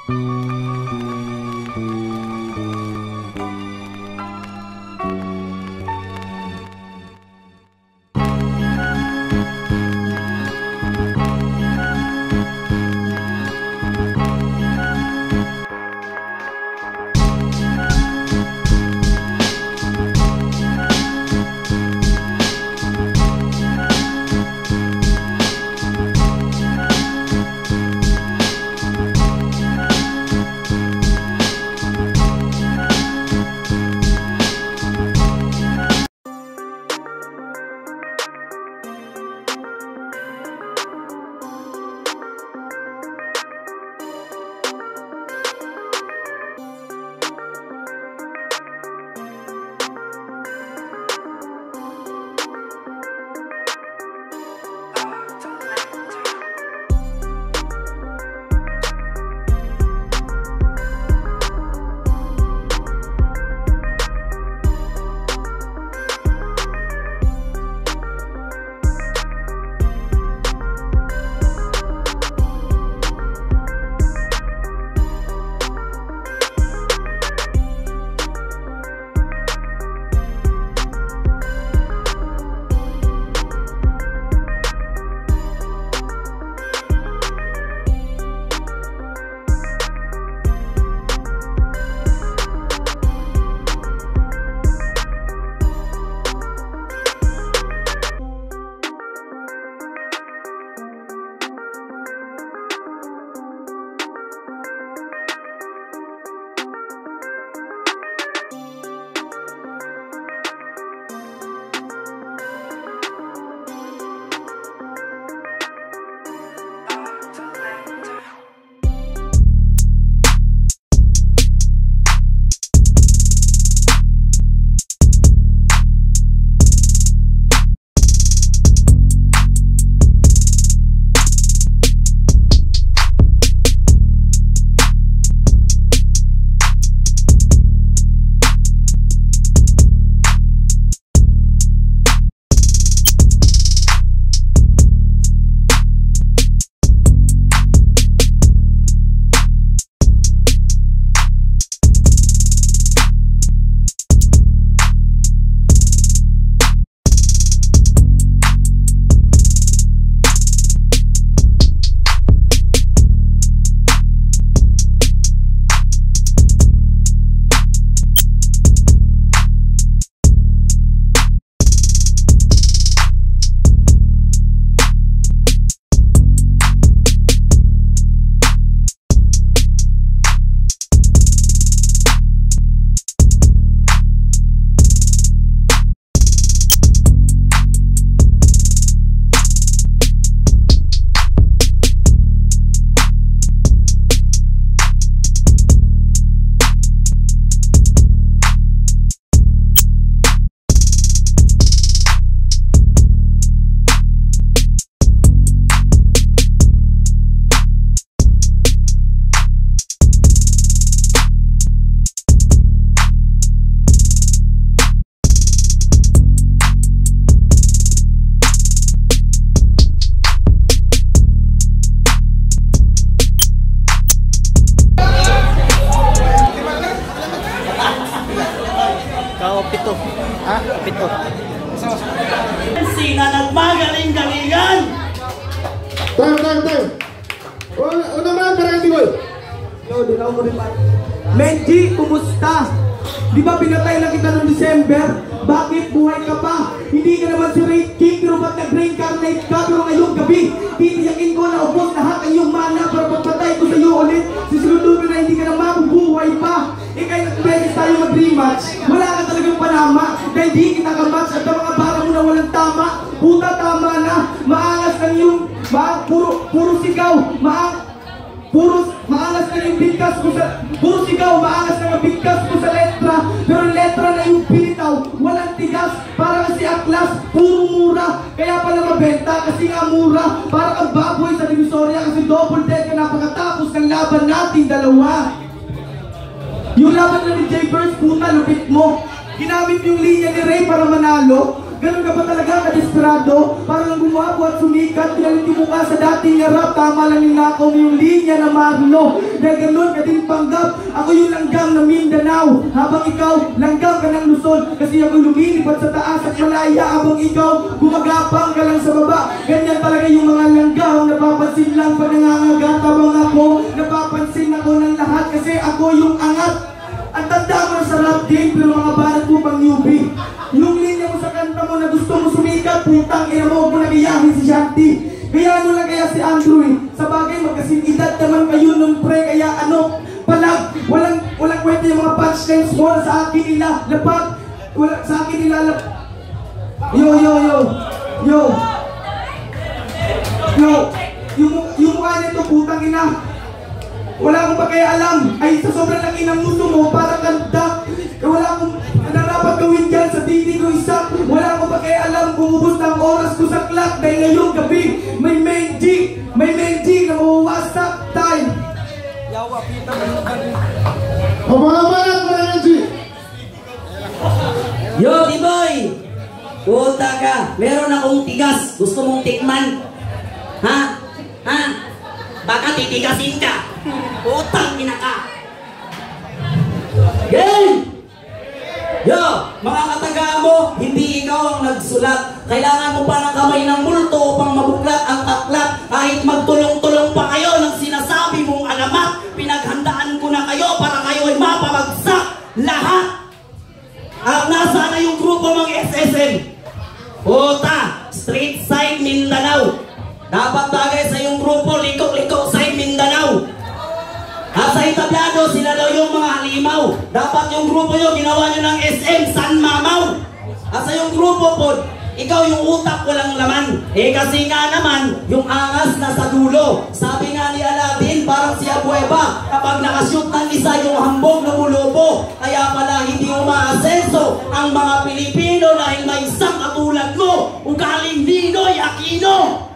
Pito. Sina nagmagaling-galingan! Tayo. Una man, parang boy. No, di na ako rin pa. Menji, kumusta? Di ba pinatay lang kita noong December? Bakit buhay ka pa? Hindi ka naman si Ray King, pero ba't nag-reincarnate ka? Pero ngayong gabi, titiyakin ko na ubos lahat ang iyong mana para pagpatay ko sa iyo ulit. Sisiguraduhin na hindi ka na mabubuhay pa. Kahit beses tayo mag-rematch, wala ka talagang panama. Dahil di kita ka-match at ang mga bara mo na walang tama. Puta, tama na. Maangas ng iyong, puro sigaw. Maangas na yung bigkas ko sa... Puro sigaw, maangas na yung bigkas ko sa letra. Pero letra na yung pinitaw, walang tigas. Para kasi aklas, puro mura. Kaya pala mabenta kasi nga mura. Para kang baboy sa Divisoria kasi double dead ka na pagkatapos ng laban nating dalawa. Yung laban na ni J-Burst, puta, lupit mo. Ginamit yung linya ni Ray para manalo. Ganun ka ba talaga ka-desperado? Para lang gumawa at sumikat, pinalit yung mukha sa dating harap. Tama lang ninakaw mo yung linya na Marlo. Dahil ganun ka din panggap, ako yung langgam na Mindanao. Habang ikaw, langgam ka ng Luzon. Kasi ako lumilipad sa taas at malaya. Habang ikaw, gumagapang ka lang sa baba. Ganyan talaga yung mga langgam. Napapansin lang pag nangangagat. Habang ako, napapansin ako ng lahat. Kasi ako yung angat. Ang tanda mo sa rap game, pero mga banat mo pang newbie. Yung linya mo sa kanta mo na gusto mo sumikat, putang ina mo, huwag mo nagayahin si Shanti. Kaya ano lang kaya si Andrew eh. Sa bagay, magkasing edad naman kayo nung pre, kaya ano, palag, walang kwenta yung mga punchlines mo na sa akin nila, lapag, wala, sa akin nila, yung mukha nito, putang ina. Wala akong pa kaya alam, ay sa sobrang laki ng muso mo, parang kanta. Wala akong narapat gawin dyan sa titi ko isa. Wala akong pa kaya alam, bumubos ng oras ko sa clock. Dahil ngayong gabi, may Menji na mawawasak time. Yawa, pita mo yung gabi. Pabalabalan mo na Menji! Yo, Tiboy! Puta ka, meron akong tigas. Gusto mong tikman? Ha? Baka titigasin ka. Utang ina ka. Game! Yo, mga kataga mo, hindi ikaw ang nagsulat. Kailangan mo pa ng kamay ng multo upang mabuklat ang aklat. Kahit magtulong-tulong pa kayo ng sinasabi mong alamat, pinaghandaan ko na kayo para kayo ay mapabagsak lahat. At nasaan na yung grupo mong SSM? Puta, Street Side Mindanao. Dapat bagay sa yung grupo, likok-likok side Mindanao. At sa itablado, sila daw yung mga halimaw. Dapat yung grupo nyo, ginawa nyo ng SM San Mamaw. At sa yung grupo po, ikaw yung utak walang laman. Eh kasi nga naman, yung angas nasa dulo. Sabi nga ni Aladdin, parang si Abueva, kapag nakashoot ng isa yung hambog na mulubo. Kaya pala hindi umaasenso ang mga Pilipino dahil may isang katulad mo, ugaling Ninoy Aquino.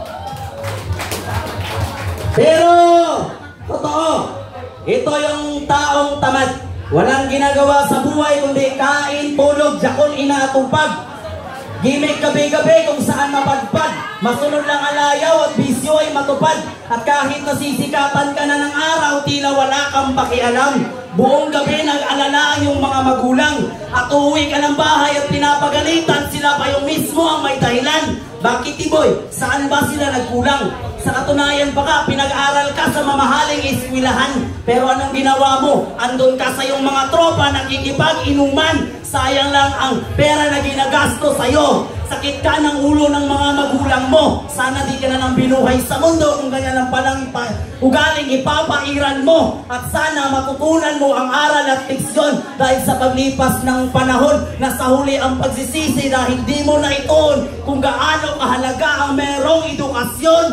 Pero, totoo, ito yung taong tamad. Walang ginagawa sa buhay kundi kain, tulog, jakon, inatupag. Gimik gabi-gabi kung saan mapagpad. Masunod lang alayaw at bisyo ay matupad. At kahit nasisikatan ka na ng araw, tila wala kang pakialam. Buong gabi nag-alala yung mga magulang. At uuwi ka ng bahay at pinapagalitan, sila pa yung mismo ang may dahilan. Bakit, Tiboy? Saan ba sila nagkulang? Sa katunayan pa ka, pinag-aral ka sa mamahaling eskwelahan. Pero anong ginawa mo? Andun ka sa iyong mga tropa, nakikipag-inuman. Sayang lang ang pera na ginagasto sa'yo. Sakit ka ng ulo ng mga magulang mo. Sana di ka na nang binuhay sa mundo kung ganyan ang palang ugaling ipapairan mo. At sana matutunan mo ang aral at leksyon dahil sa paglipas ng panahon na sa huli ang pagsisisi dahil di mo na itoon kung gaano kahalaga ang merong edukasyon.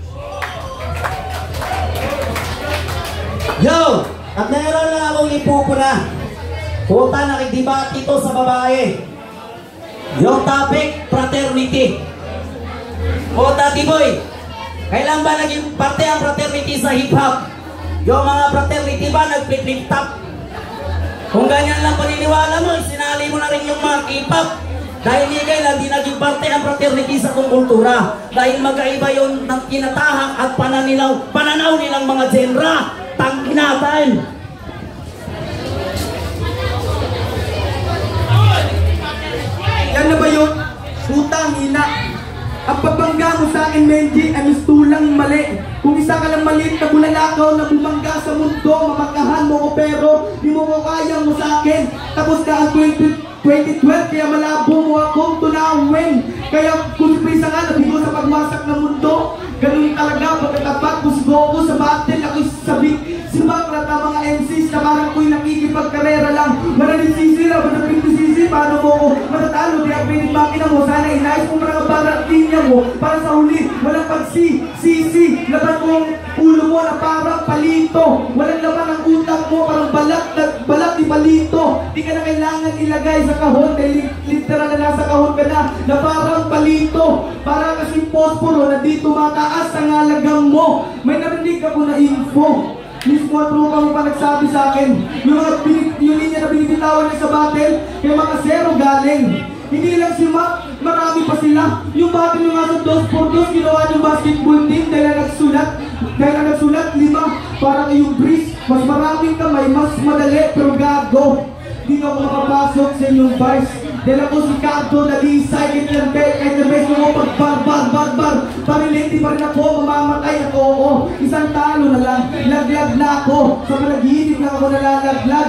Yo! At meron lang akong ipupuna. Puta, nakidibat ito sa babae. Yung topic, fraternity. Puta, Tiboy, kailan ba naging parte ang fraternity sa hip-hop? Yung mga fraternity ba nag-flip top? Kung ganyan lang paniniwala mo, sinali mo na rin yung mga K-pop. Dahil hindi kailan di naging parte ang fraternity sa kong kultura. Dahil magkaiba yun ng kinatahak at pananaw nilang mga genre. Tangkinatan. Yan na ba yun? Putang ina. Ang pagbangga mo sa akin, Menji, ay mistulang mali. Kung isa ka lang maliit na bulalakaw na bumangga sa mundo, mamakahan mo ko pero di mo ko kayang mo sa akin. Tapos ka ang 2012, kaya malabo mo akong tunawin. Kaya kung prisa nga, nabigo sa pagwasak ng mundo. Ganun talaga, pagkatapat, busgo ko sa battle, ako'y sibaklat ang mga MCs na parang ako'y nakikipagkarera lang. Maraming sisira, mataping sisi, paano mo ko matatalo? Di ang pinig makina mo, sana inayos mo mga barat linya mo. Para sa huli, walang pagsisi, laban mong ulo mo na parang palito. Walang laman ang utak mo, parang balat ni palito. Di ka na kailangan ilagay sa kahon, dahil literal na nasa kahon ka na parang palito. Para kasing posporo na dito mataas ang alagam mo. May narinig ako na info. Mismo at tropa mo pa nagsabi sa akin, yung linya na binibitawan niya sa battle, kaya mga zero galing. Hindi lang si Mac, marami pa sila. Yung bata nyo nga sa 2x2, ginawa yung basketball team dahil na nagsulat 5 para kayong Breeze. Mas maraming kamay, mas madali, pero gago. Hindi na ako makapasok sa inyong bars. Dahil ako si Cardo, Dalisay, kahit na best mo pag-bar. Parilin, di pa rin ako, mamamatay ako, oo. Isang talo na lang, laglag na ako. Sa panaginip lang ako nalalaglag,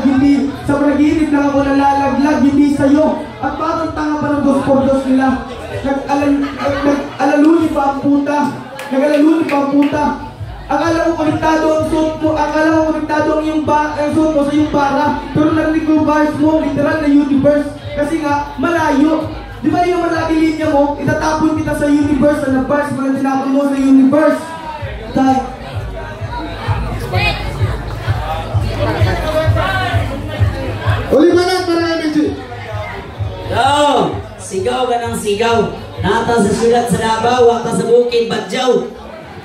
hindi sa'yo. At parang tanga pa ng 2x2 nila. Nag-alaluni pa ang puta. Akala ko konektado ang suit mo, ang iyong suit mo sa iyong bara. Pero narinig ko bars mo, literal na universe. Kasi nga, malayo. Di ba yung malaki linya mo, itatapon kita sa universe, na bars, mga tinapon mo sa universe. Dahil. Uli ba na para kay Benji? Sigaw ka ng sigaw. Nata sa sulat sa Davao, waka sa bukid, Badyaw.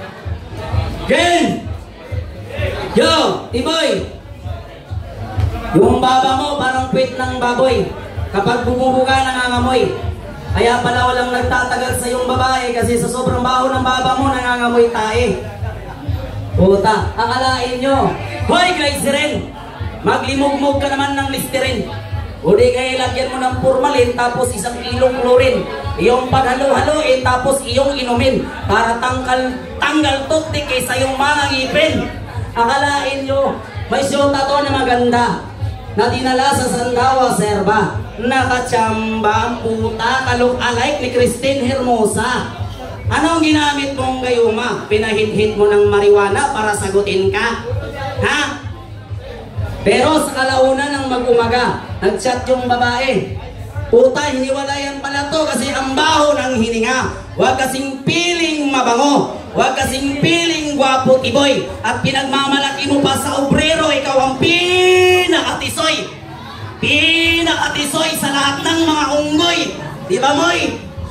Game! Yo, Tiboy! Yung baba mo parang puwit ng baboy. Kapag bumubuga, nangangamoy. Kaya pala walang nagtatagal sa iyong babae kasi sa sobrang baho ng baba mo, nangangamoy tae. Puta, akalain nyo. Hoy, glycerin! Maglimugmog ka naman ng listerin. O di kaya lagyan mo ng formalin tapos 1 kilong chlorine. Iyong paghalo-haloin tapos iyong inumin para tanggal tuktik kaysa yung mga ngipin. Akalain nyo, may syota to na maganda na dinala sa Sandawa, Serba. Nakachamba ang puta, kalok-alike ni Christine Hermosa. Anong ginamit mong gayuma? Pinahit-hit mo ng marijuana para sagutin ka? Ha? Pero sa kalaunan ng mag-umaga, nag-chat yung babae. Puta, hiniwalayan pala to kasi ang baho ng hininga. Huwag kasing piling mabango. Huwag kasing piling gwapo, Tiboy. At pinagmamalaki mo pa sa obrero, ikaw ang pinakatisoy. Pinakatisoy sa lahat ng mga unggoy. Di ba, Moy?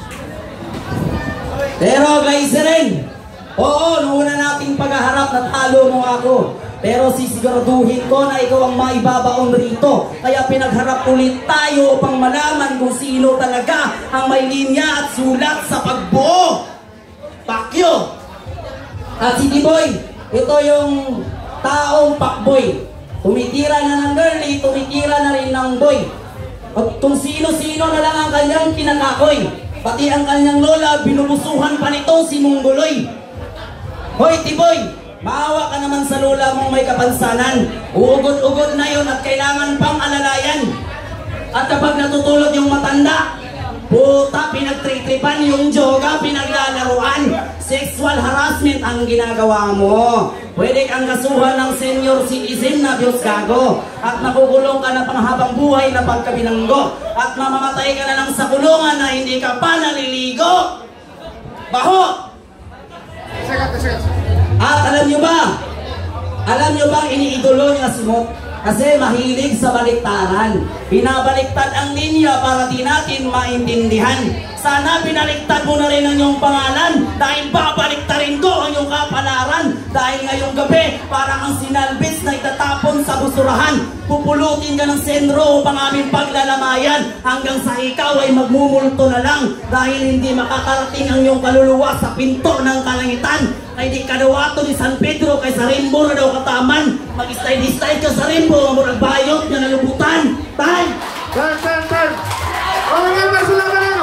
Pero, glycerin, oo, noong una nating paghaharap, natalo mo ako. Pero sisiguraduhin ko na ikaw ang maibabaon rito. Kaya pinagharap ulit tayo upang malaman kung sino talaga ang may linya at sulat sa pagbuo. Pakyo! At si Tiboy, ito yung taong pakboy. Tumitira na ng girlie, tumitira na rin ng boy. At kung sino-sino na lang ang kanyang kinakakoy. Pati ang kanyang lola, binubusuhan pa nito si Mongoloy. Hoy Tiboy! Maawa ka naman sa lola mong may kapansanan. Uugod-ugod na yun at kailangan pang alalayan. At kapag natutulog yung matanda, puta, pinagtritripan yung yoga, pinaglalaruan. Sexual harassment ang ginagawa mo. Pwede kang kasuhan ng senior citizen na Diyos gago. At nakukulong ka na panghabang buhay na pagkabinanggo. At mamamatay ka na lang sa kulungan na hindi ka pa naliligo. Baho! At alam nyo ba ang iniidolo niya si Mot? Kasi mahilig sa baliktaran. Binabaliktad ang linya para di natin maintindihan. Sana binaliktad mo na rin ang iyong pangalan dahil babaliktarin ko ang iyong kapalaran. Dahil ngayong gabi, para kang sinalbis na itatapon sa busurahan. Pupulutin ka ng sentro upang aming paglalamayan hanggang sa ikaw ay magmumulto na lang dahil hindi makakarating ang iyong kaluluwa sa pinto ng kalangitan. Kay di kadawato ni San Pedro kay sa rimbo na daw kataman. Mag-style-style ka sa rimbo ang murag bayot na nalubutan. Time! Time! O remember sila ka lang!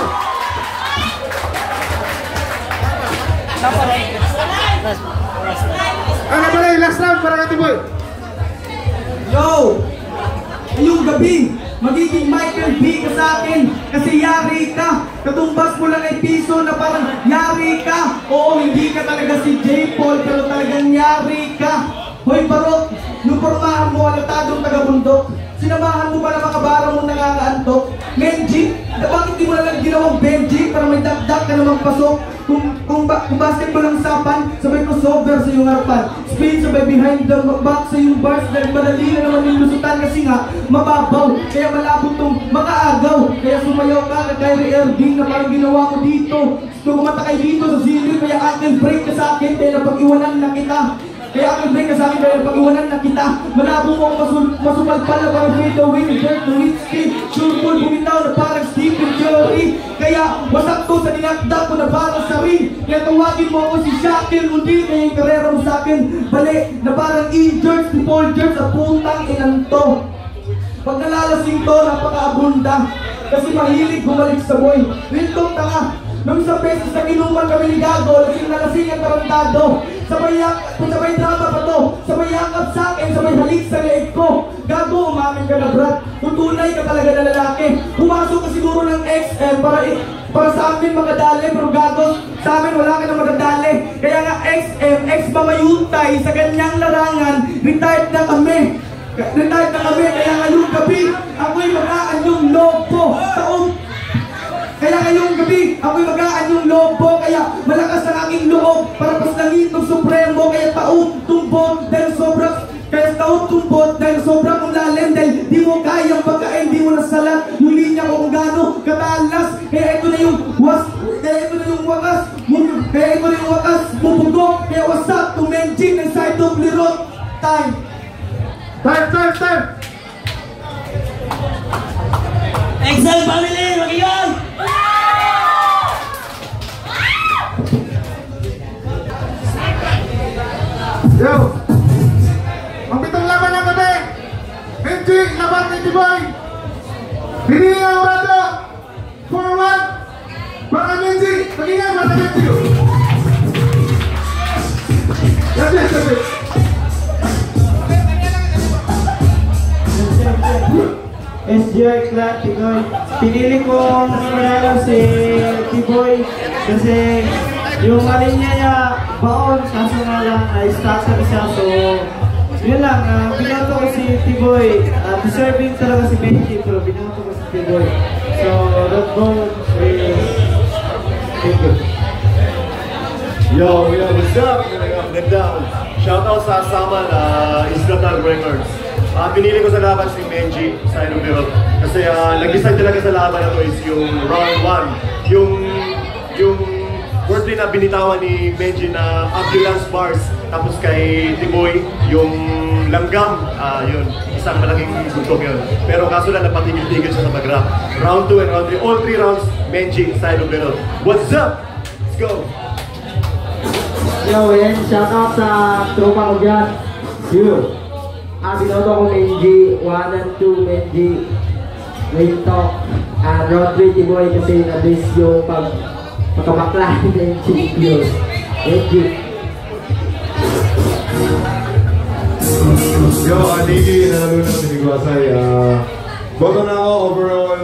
Ano ba rin? Last round para kati boy! Yo! Ngayong gabi, magiging Michael B ka sa akin kasi yari ka. Katumbas mo lang ay piso na parang yari ka. Oo, hindi ka talaga si J. Paul pero talagang yari ka. Hoy Barok, nung pormahan mo alatadong taga-bundok, sinamahan mo ba na makabara mo nangangaantok? Benji, bakit di mo na lang ginawang Benji para may dakdak ka namang pasok? Kung basketball ang sapan, sabay crossover sa iyong harapan. Spin sabay behind the back sa iyong bars dahil madali na naman yung lusutan kasi nga mababaw. Kaya malabo tong makaagaw. Kaya sumayaw ka na Kyrie Irving na parang ginawa ko dito. Kung kumatakay dito sa zilid, kaya akin break ka sa akin kaya napag-iwanan na kita. Kaya ako din ka sa akin kaya pag-iwanan na kita. Malabo mo akong masupalpal na parang Fade Away, Dirt Nowitzki, Sure Bull bumitaw na parang Stephen Curry. Kaya wasak to sa dinakdak ko na parang sa ring. Kaya tawagin mo ako si Shaquille O'Neal. Kaya yung karera mo sa akin bali na parang E-Jerks, si Paul Jerks, at putang inan to. Pag nalalasing to, napaka-abunda. Kasi mahilig bumalik sa boy. Rintong tanga. Nung isang beses na inuman kami ni Gago, lasing na lasing ang tarantado. Sabay drama pa to. Sabay yakap sa akin, sabay halik sa leeg ko. Gago, umamin ka na brat. Kung tunay ka talaga na lalaki. Pumasok ka siguro ng XM para sa amin makadali. Pero Gago, sa amin wala ka na makadali. Kaya nga XM, ex-mamayutay sa ganyang larangan, retired na kami. Kaya ngayong gabi, ako'y mag-aanyong lobo. Kaya ngayong gabi, ako'y mag-aan yung lobo. Kaya malakas ang aking loob para paslangin itong supremo. Kaya taong tumbot dahil sobrang kong lalim. Dahil di mo kayang pagkain, di mo nasalat yung linya ko kung gaano katalas. Kaya ito na yung wakas bubugok. Kaya what's up to Menjing ng side of Lirot. Time. Excel family, mag-iyon! Yo! Ang pitong laban ng gabi! Menji, laban ni Tiboy! Hindi ang rado! Forward! Baka Menji! Mag-ingat, baka Menji! Yes. SGI Clark, Tiboy. Pinili kong manalo si Tiboy kasi yung alinya niya baon, kaso nga lang starter siya. So yun lang, binoto ko si Tiboy. Deserving talaga si Menji, pero binoto ko si Tiboy. So that vote is thank you. Yo, what's up? Ganda. Shoutout sa Saman, Isla Records. Pinili ko sa laban si Menji sa Birot kasi nag-decide talaga sa laban na to is yung round 1. Yung wordplay na binitawan ni Menji na ambulance bars, tapos kay Tiboy yung langgam, yun, isang malaking suntok yun. Pero kaso lang napatigil-tigil siya sa pag-rap. Round 2 and round 3, all 3 rounds, Menji sa Birot. What's up? Let's go! Yo, yan, shoutout sa tropa ko dyan. You. Binoto ko Menji, 1 and 2 Menji. Real talk. Round 3 Tiboy kasi na-miss yung pagkabakla ni Menji. Menji. Yo, Niki, nanalo na si Miguasay. Boto na ako overall.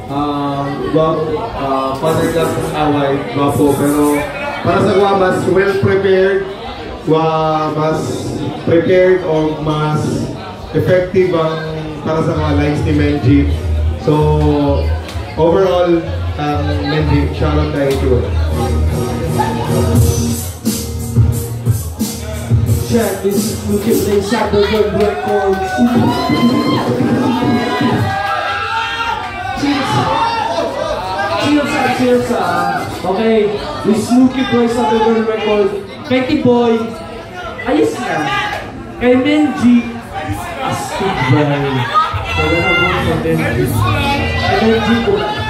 Father class ng away, gwapo. Pero para sa gwa, mas well prepared. Mas prepared o mas effective ang para sa mga lines ni Menji. So, overall, Menji, shoutout kay Tiboy. Check, this is looking like Cyberboard Records. Cheers. Okay, this is Snooki Boy Cyberboard Records. Kay Tiboy, ayos na. Kay Menji, astig ba? Kaya na po sa Menji. Kay Menji ko.